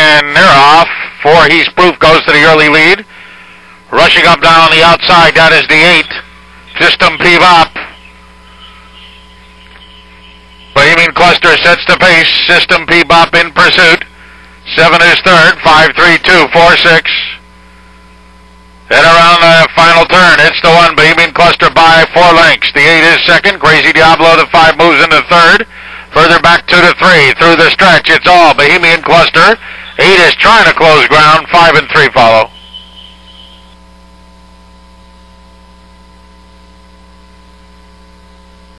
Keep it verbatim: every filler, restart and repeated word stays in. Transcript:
and they're off. Four, He's Proof goes to the early lead. Rushing up down the outside, that is the eight. System P-Bop. Bohemian Cluster sets the pace. System P-Bop in pursuit. Seven is third. Five, three, two, four, six. And around the final turn, it's the one. Bohemian Cluster by four lengths. The eight is second. Crazy Diablo, the five, moves into third. Further back two to three. Through the stretch, it's all Bohemian Cluster. Eight is trying to close ground. Five and three follow.